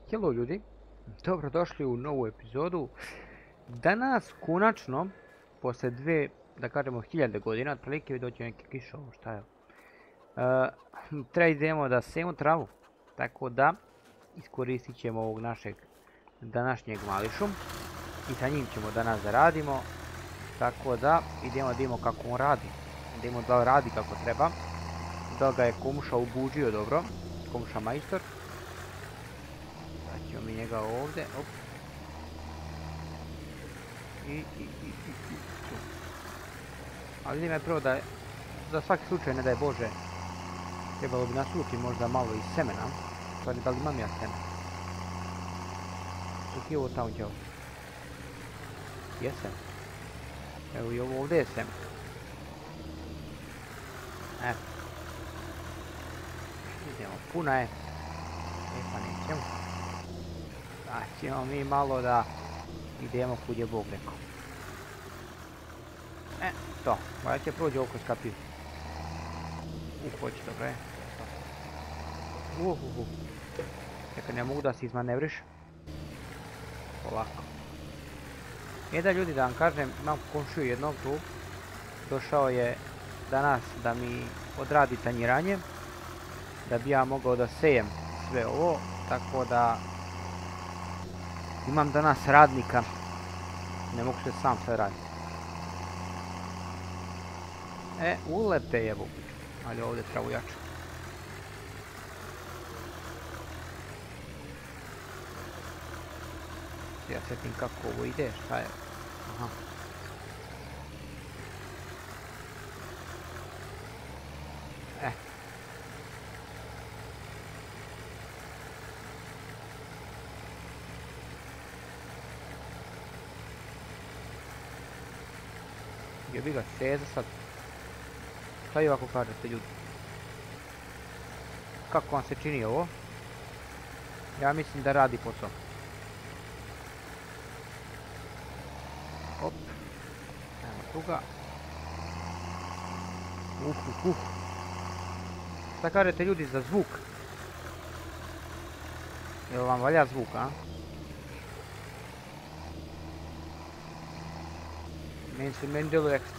Hello ljudi, dobrodošli u novu epizodu. Danas konačno, posle dve, da kažemo, 1000 godina, otprilike vi dođe neki kišo, šta je. Treba idemo da sejemo travu, tako da iskoristit ćemo ovog našeg današnjeg mališu i sa njim ćemo danas da radimo, tako da idemo da vidimo kako on radi, da vidimo da li radi kako treba, da li ga je komuša ubuđio dobro, komuša majstor. Ćemo mi njega ovdje, op. Ali vidim je prvo da za svaki slučaj, ne daj Bože, trebalo bi nasuti možda malo i semena. Stvari, da li imam ja seme? Dok je ovo tamo djavo? Jesam. Evo i ovo ovdje je seme. Evo. Idemo, puna je. E pa nećemo. A ćemo mi malo da idemo kud je Bog rekao. To. Moja će prođe oko skapiju. Hoće, dobro je. Čekaj, ne mogu da se izmanevriš. Polako. Da ljudi, da vam kažem, imam komšiju jednog tu. Došao je danas da mi odradi tanjiranje. Da bi ja mogao da sejem sve ovo. Tako da imam danas radnika. Ne mogu se sam sve raditi. Ulete jebu. Ali ovdje treba jače. Ja sjetim kako ovo ide, šta je. Aha. Jebi ga, seza sad. Šta vi ovako kažete ljudi? Kako vam se čini ovo? Ja mislim da radi posao. Op. Evo druga. Šta kažete ljudi za zvuk? Jel vam valja zvuk, a? Meni djeluje ekstra.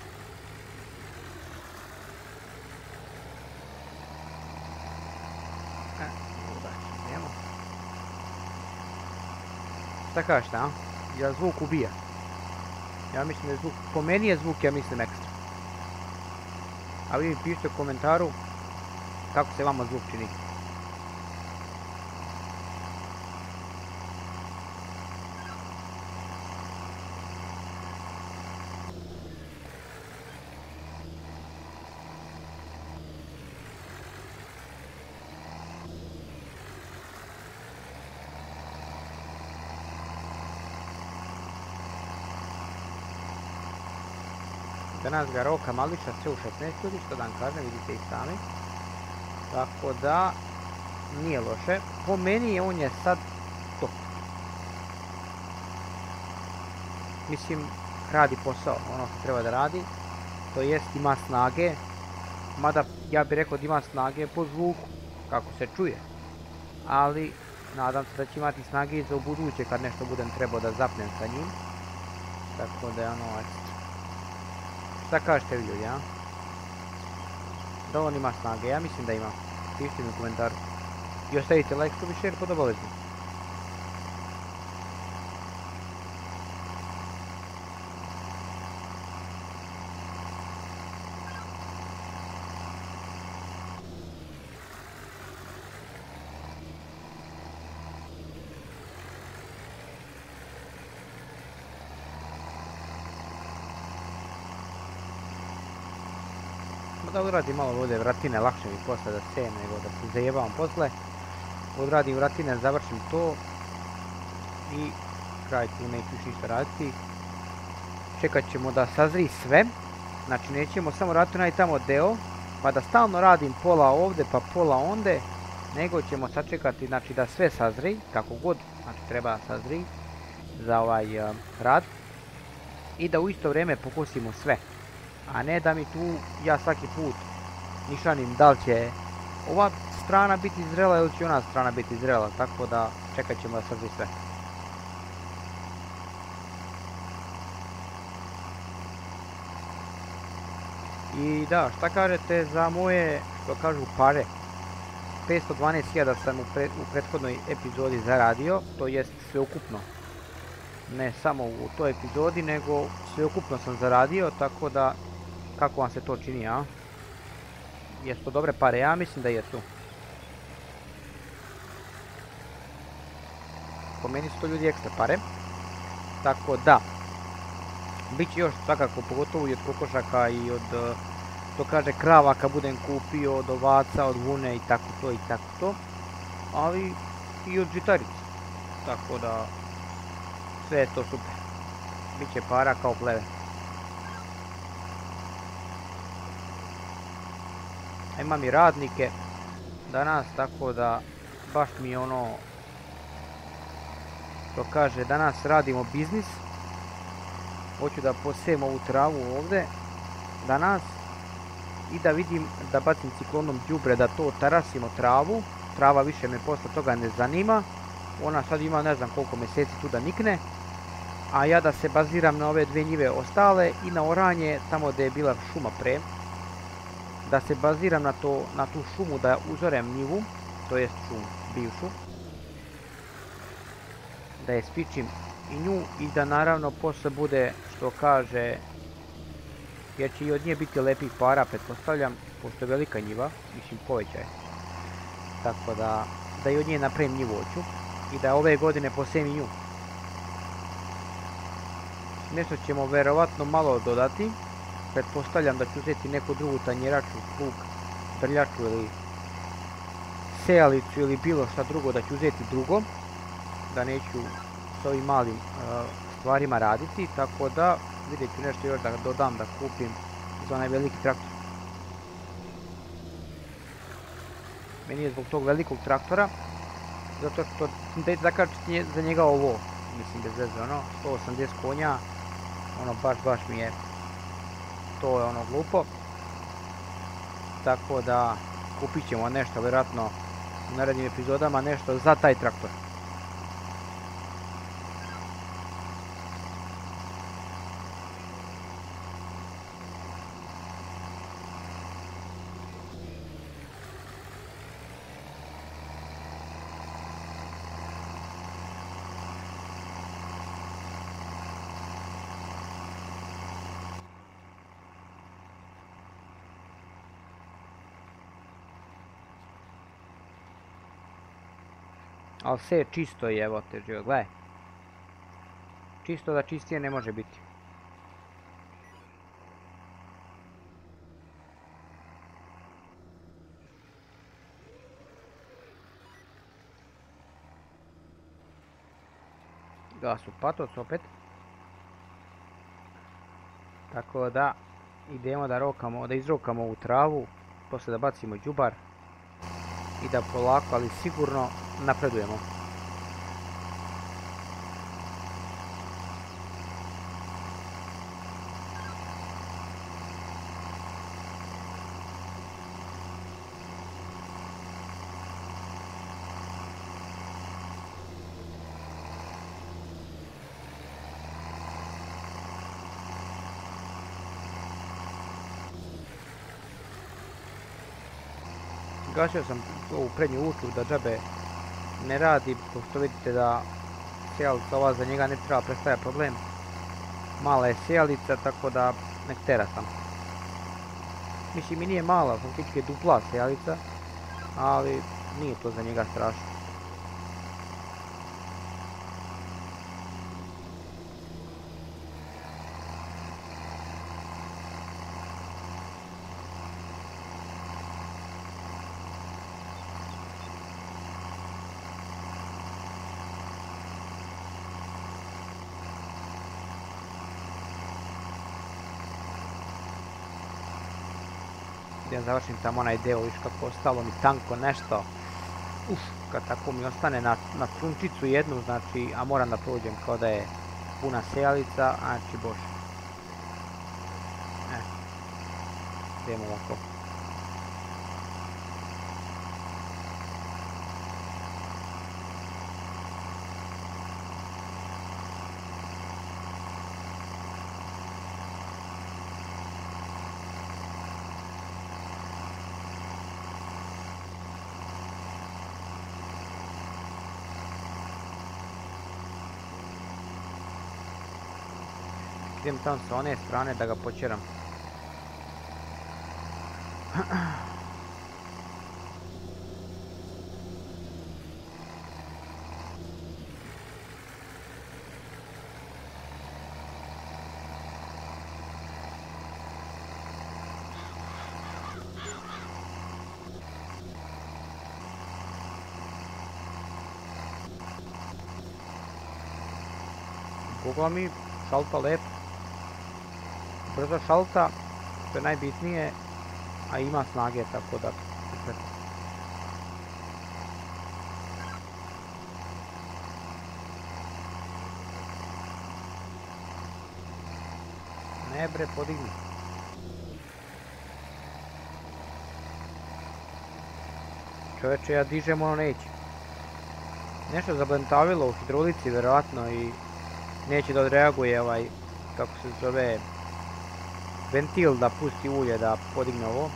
Šta kažete, a? Jel zvuk ubija? Ja mislim da je zvuk, po meni je zvuk, ja mislim ekstra. A vi mi pišite u komentaru kako se vama zvuk čini. Danas ga roka mališa sve u 16 ljudi, što da vam kažem, vidite i sami. Tako da, nije loše. Po meni on je sad top. Mislim, radi posao, ono što treba da radi. To jest ima snage. Mada ja bih rekao da ima snage po zvuku, kako se čuje. Ali, nadam se da će imati snage i za ubuduće kad nešto budem trebao da zapnem sa njim. Tako da je ono ekstra. Šta kažete vi ljudi, a? Da on ima snage, ja mislim da ima. Pišite mi u komentaru. I ostavite like, što bi share pod obavezno. Da odradim malo ovdje vratine, lakše mi posle da sejem nego da se zajebavam posle. Odradim vratine, završim to i kraj tu neću još ništa raditi. Čekat ćemo da sazri sve, znači nećemo samo raditi onaj tamo deo, pa da stalno radim pola ovdje pa pola onde, nego ćemo sačekati znači da sve sazri, kako god, znači treba sazri za ovaj rad i da u isto vrijeme pokosimo sve. A ne da mi tu ja svaki put nišanim da li će ova strana biti zrela ili će ona strana biti zrela, tako da čekat ćemo da srzi sve. I da, šta kažete za moje, što kažu, pare? 512.000 sam u prethodnoj epizodi zaradio, to jest sveukupno. Ne samo u toj epizodi, nego sveukupno sam zaradio, tako da, kako vam se to čini, a? Jesu to dobre pare? Ja mislim da jesu. Po meni su to ljudi ekstra pare. Tako da, bit će još svakako, pogotovo i od kokošaka i od, to kaže, krava kad budem kupio, od ovaca, od vune i tako to. Ali i od žitarica. Tako da, sve je to super. Biće para kao pleve. A imam i radnike danas, tako da baš mi je ono, to kaže, danas radimo biznis. Hoću da posejem ovu travu ovdje danas i da vidim, da bacim ciklonom đubre, da to tarasimo travu. Trava više me posle toga ne zanima. Ona sad ima ne znam koliko mjeseci tu da nikne. A ja da se baziram na ove dve njive ostale i na oranje tamo gdje je bila šuma pre. Da se baziram na tu šumu, da uzorem njivu, to jest šumu bivšu. Da je spičim i nju i da naravno posle bude, što kaže, jer će i od nje biti lepih para, pretpostavljam, pošto je velika njiva, mislim poveća je. Tako da i od nje napravim njivoću i da ove godine posejem i nju. Nešto ćemo verovatno malo dodati, pretpostavljam da ću uzeti neku drugu tanjeraču, plug, drljaču ili sejalicu ili bilo šta drugo, da ću uzeti drugo, da neću s ovim malim stvarima raditi, tako da vidjet ću nešto još da dodam, da kupim za onaj veliki traktor. Meni je zbog tog velikog traktora, zato što zakačiti za njega ovo, mislim bez veze, ono, 180 konja, ono baš mi je, to je ono glupo. Tako da kupit ćemo nešto, vjerojatno u narednim epizodama, nešto za taj traktor. Ali sve je čisto i evo te živo, gledaj. Čisto da čistije ne može biti. Gas u patoc opet. Tako da idemo da izrokamo ovu travu, poslije da bacimo đubar i da polako, ali sigurno napredujemo. Gasio sam ovu prednju ušću da džabe ne radi, pošto vidite da sijalica ova za njega ne treba predstavlja problem. Mala je sijalica, tako da nek tera sam. Mislim i nije mala, faktički je dupla sijalica, ali nije to za njega strašno. Idem završim tamo onaj deo, viš kako ostalo mi tanko nešto. Kad tako mi ostane na trunčicu jednu, znači, a moram da prođem kao da je puna sijalica, znači bože. Idemo ovako. Idem tam sa one strane da ga počeram. Boga mi, šalta lepo. Brzo šalta, što je najbitnije, a ima snage, tako da super. Ne bre, podigni. Čovječe, ja dižem, ono neće. Nešto zablentavilo u hidrolici, vjerojatno, i neće da odreaguje ovaj, kako se zove, ventil da pusti ulje da podigne ovo.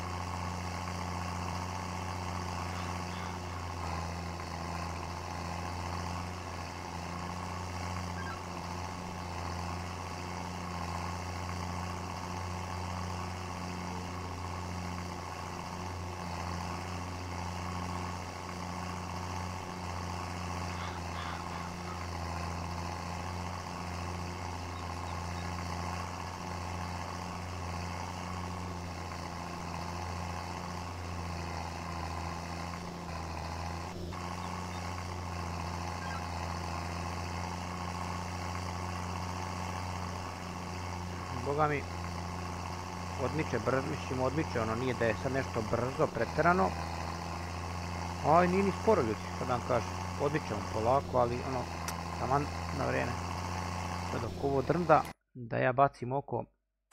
Boga mi, odmiče, mislim odmiče, ono nije da je sad nešto brzo, pretjerano. Aj, nije ni sporo ljudi, sad vam kažem. Odmiče on polako, ali ono, taman na vrijeme. Sad dok ovo drnda, da ja bacim oko.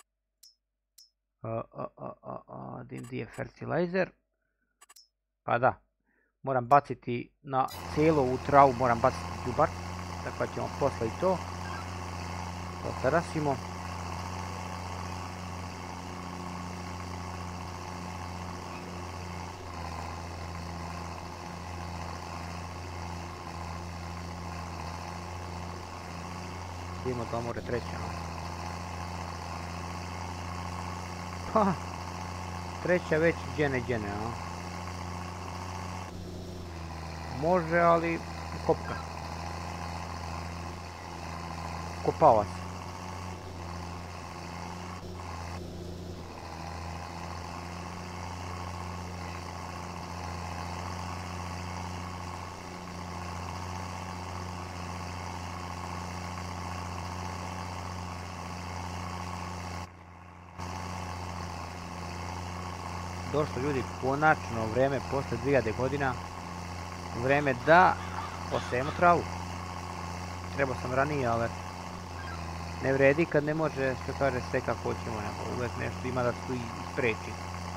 Di je fertilizer. Pa da, moram baciti na cijelu ovu travu, moram baciti đubar. Tako ćemo posle i to. To terasimo. Idemo da more treća. Pa, treća već džene, a? Može, ali kopka. Kopava se. Došlo ljudi, konačno vrijeme posle 2000 godina, vrijeme da posejemo travu. Trebao sam ranije, ali ne vredi kad ne može, što kaže, sve kako hoćemo, nego uvijek nešto ima da se tu ispreči.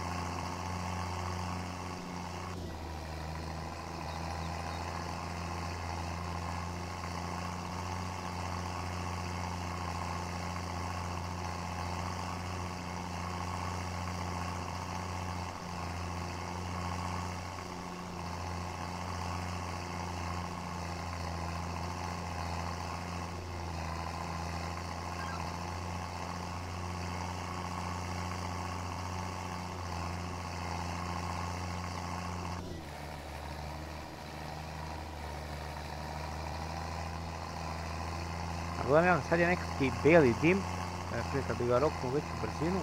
Gledam, sad je nekakvi bijeli dim, kad bi ga roknuo veću brzinu.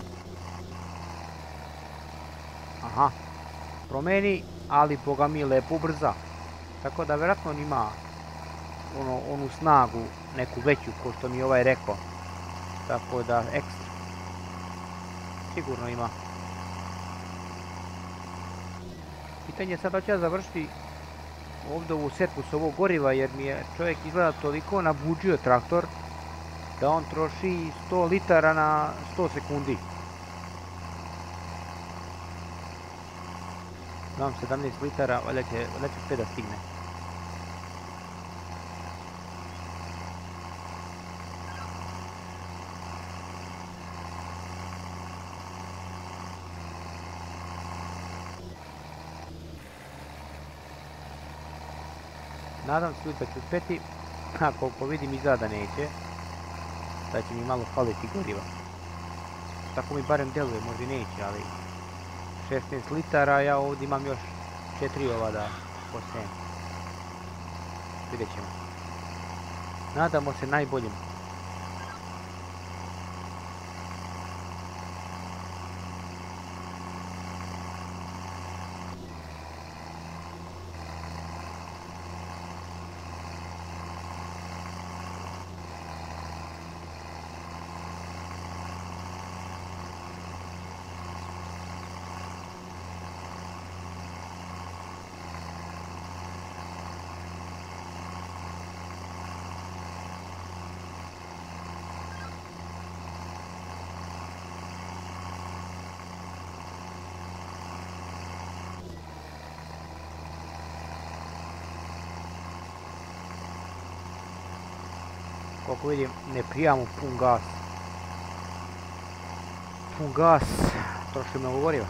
Aha, promeni, ali boga mi lepo brza. Tako da vjerojatno on ima onu snagu, neku veću, ko što mi ovaj rekao. Tako da, ekstra. Sigurno ima. Pitanje je sad da ću ja završiti ovdje ovu setvu s ovog goriva, jer mi je čovjek izgleda toliko nabuđio traktor da on troši 100 litara na 100 sekundi. Imam 17 litara, valjda će sve da stigne. Nadam se da ću uspjeti, a koliko vidim izgleda da neće. da će mi malo faliti goriva. Tako mi barem deluje, možda i neće, ali 16 litara, ja ovdje imam još 4 ova da posejem. Vidjet ćemo. Nadamo se najboljim. Koliko vidim, ne prijamo pun gas. Pun gas, troši mnogo goriva.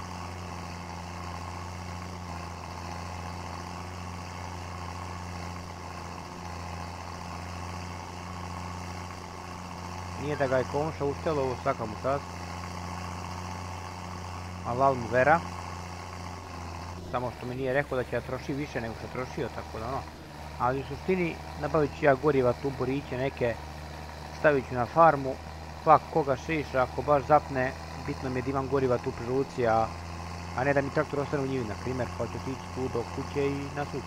Nije da ga je komša uštelo, ovo svaka mu čast. Alal mu vera. Samo što mi nije rekao da će ja troši više nego što trošio, tako da ono. Ali u suštini nabavit ću ja goriva tu boriće neke, stavit ću na farmu, svak koga šiša, ako baš zapne, bitno mi je da imam goriva tu pri ruci, a ne da mi traktor ostane u njivi, na primjer, pa ću otići tu do kuće i nasuti.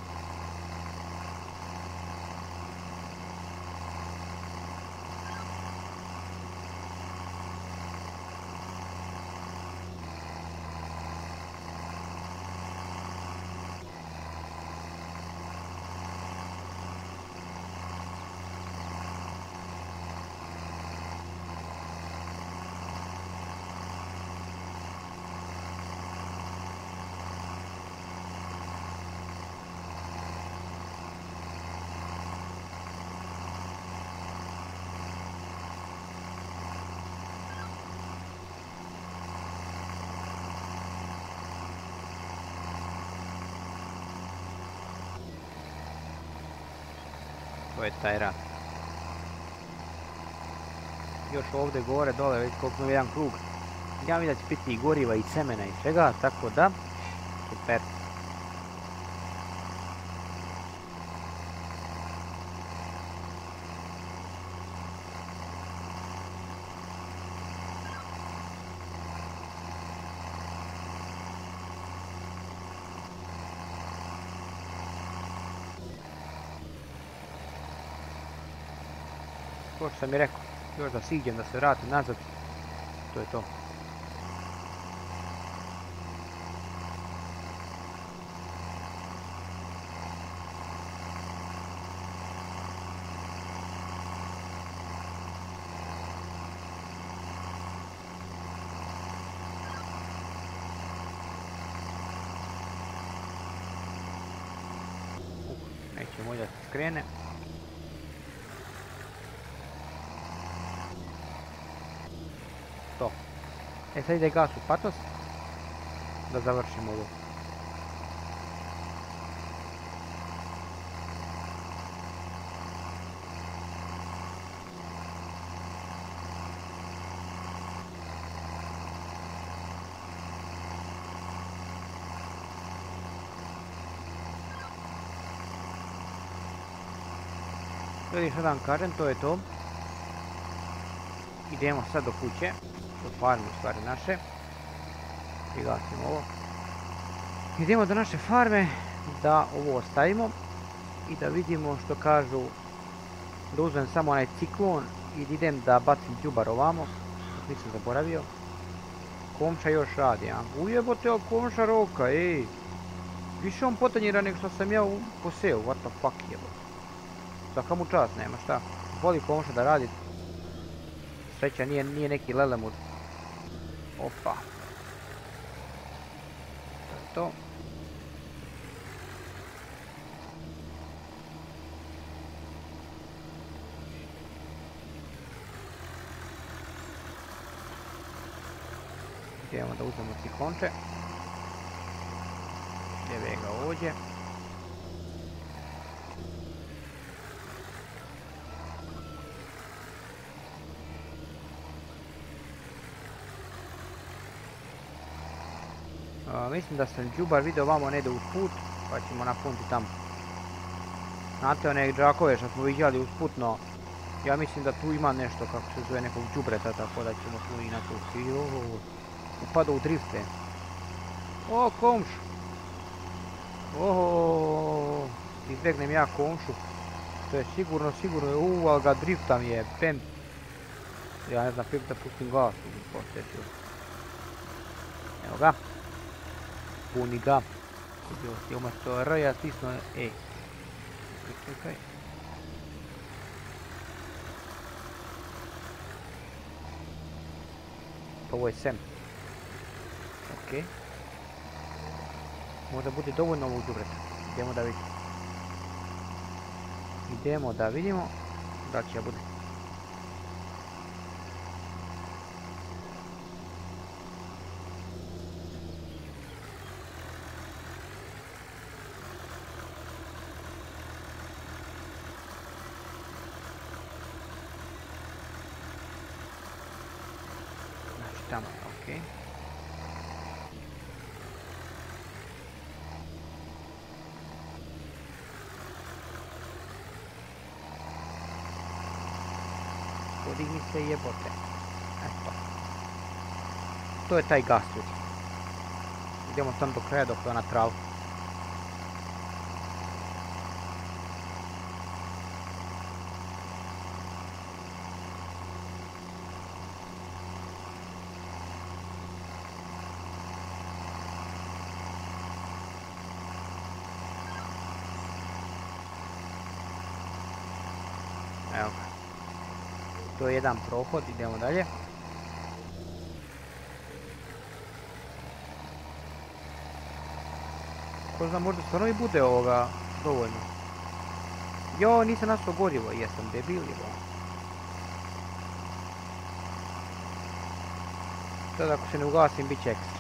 To je taj rad. Još ovdje gore, dole, već koliko je jedan krug. Ja mi da će biti i goriva i semena i svega, tako da, super. Ko što sam mi rekao, još da siđem, da se vratim nazad, to je to. Neće moći da se skrene. To. Sad ide gas u patos. Da završimo ovo. Ljudi, što da vam kažem, to je to. Idemo sad do kuće. Do farme, u stvari naše. Prigasimo ovo. Idemo do naše farme, da ovo ostavimo i da vidimo što kažu, da uzmem samo onaj ciklon i da idem da bacim đubar ovamo, nisam zaboravio. Komša još radi, a ujebote, ali komša roka, ej. Više on potanjira nego što sam ja poseo, what the fuck jebote. Svaka mu čast, nema šta. Voli komša da radi. Sreća nije neki lelemut. Opa. To. Idemo da uzmemo ciklonče. Jebe ga ovdje. Mislim da sam đubar video vamo negdje uz put, pa ćemo napuniti tamo. Znate one džakove što smo viđali uz put, no ja mislim da tu ima nešto kako se zove nekog đubreta, tako da ćemo tu i napuniti. Upadao u drifte. O, komšu! Oho, izbjegnem ja komšu. To je sigurno, ali ga driftam je, pen. Ja ne znam kako da pustim gas, posjetio. Evo ga. Puni ga. Umjesto R ja stisno E. Čekaj. Pa ovo je sem. Ok. Možda bude dovoljno ovog đubreta. Idemo da vidimo. Idemo da vidimo da će bude. Znači tamo je ok. Podigni se jebote. Eto. To je taj gas ljudi. Idemo tam do kraja dok je ona trava. Evo ga. To je jedan prohod, idemo dalje. Ko zna, možda stvarno i bude ovoga dovoljno. Jo, nisam našao gorivo, jesam debil ili. Sad ako se ne ugasim, bit će ekstra.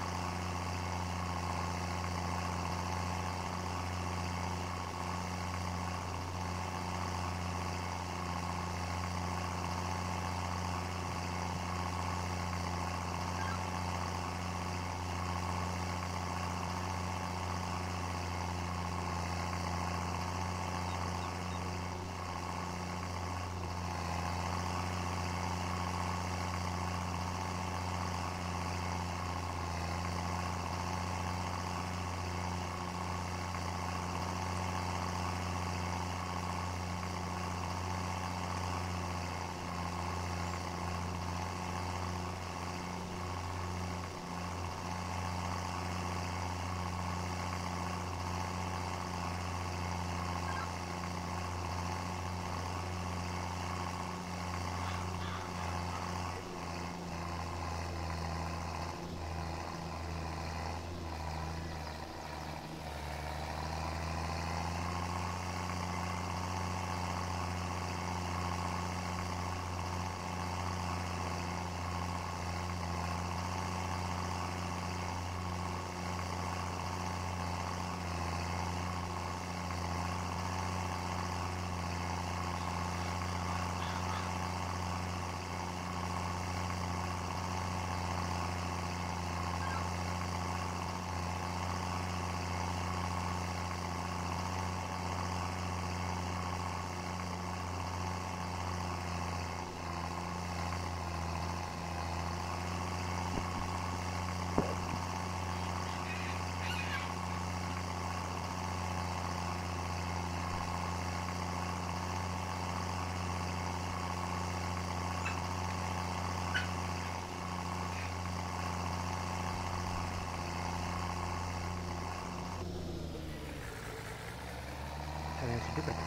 Neću đubreta.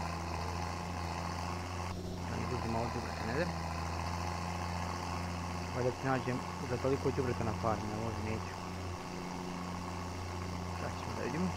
Da izuzim malo đubreta, ne znam. Valjda ti nađem za toliko đubreta na farmi, a možda neću. Sad ćemo da vidimo.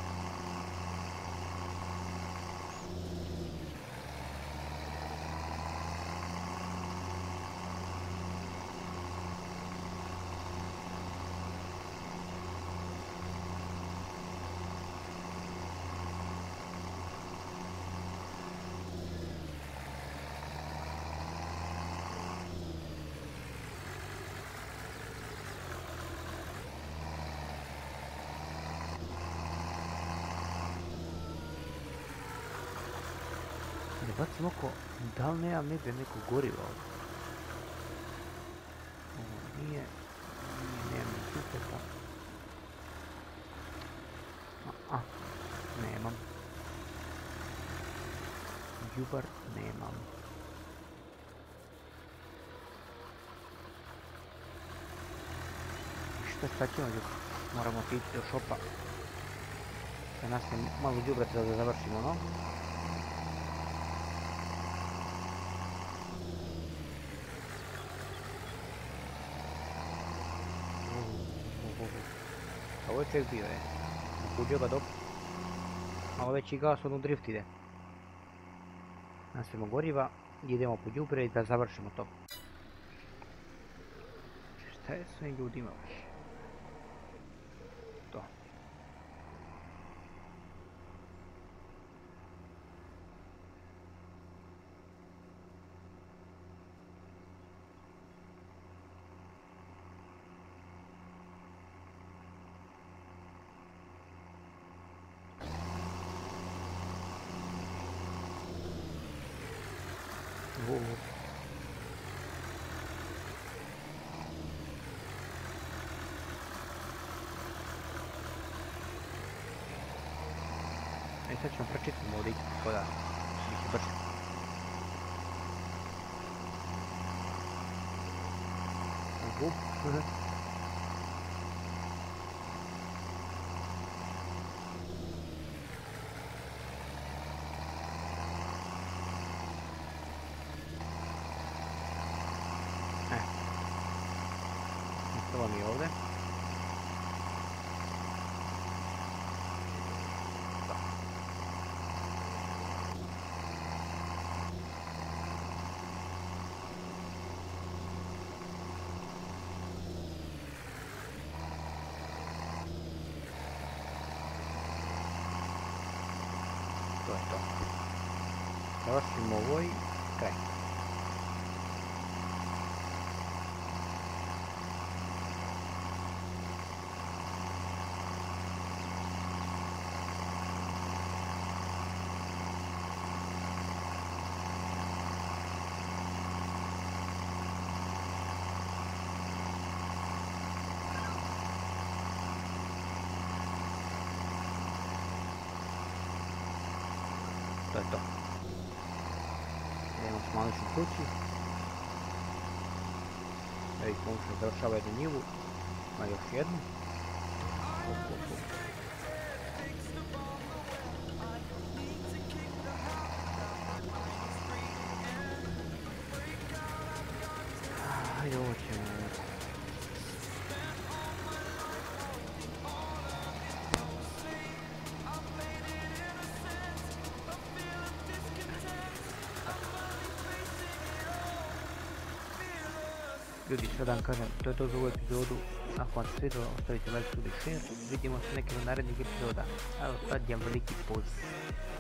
bacim oko, da li nemam negdje neko gorivo ovdje? Ovo nije, nemam ni dupeta. Nemam. Đubar nemam. Šta ćemo ljudi? Moramo otići do šopa. Da nastavim malo đubrati da završimo ono. Ovo je čovjek bio, nakuđio ga dok. Malo veći gas, ono drift ide. Nastavimo goriva, idemo po đubre i da završimo to. Šta je s ovim ljudima? To. Sad ćemo pročitati ovdje ići tako da biće brže. Ostalo mi je ovdje. To je to. Završimo ovo i kraj. To je to. Idemo s maličnom kući. Evi pomoćno završava jednu njivu. Ima još jednu. Ajde, ovo ćemo. Ljudi, sad da vam kažem, to je to za ovu epizodu. Ako vam se svidjelo, ostavite like, sub i share. Vidimo se nekim od narednih epizoda. Evo sad je veliki pozdrav.